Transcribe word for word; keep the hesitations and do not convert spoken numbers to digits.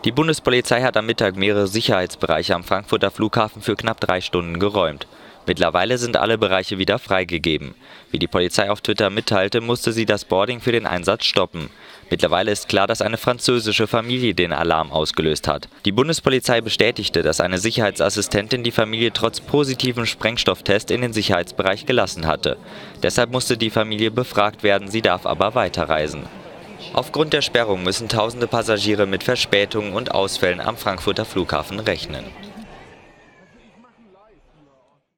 Die Bundespolizei hat am Mittag mehrere Sicherheitsbereiche am Frankfurter Flughafen für knapp drei Stunden geräumt. Mittlerweile sind alle Bereiche wieder freigegeben. Wie die Polizei auf Twitter mitteilte, musste sie das Boarding für den Einsatz stoppen. Mittlerweile ist klar, dass eine französische Familie den Alarm ausgelöst hat. Die Bundespolizei bestätigte, dass eine Sicherheitsassistentin die Familie trotz positivem Sprengstofftest in den Sicherheitsbereich gelassen hatte. Deshalb musste die Familie befragt werden, sie darf aber weiterreisen. Aufgrund der Sperrung müssen tausende Passagiere mit Verspätungen und Ausfällen am Frankfurter Flughafen rechnen.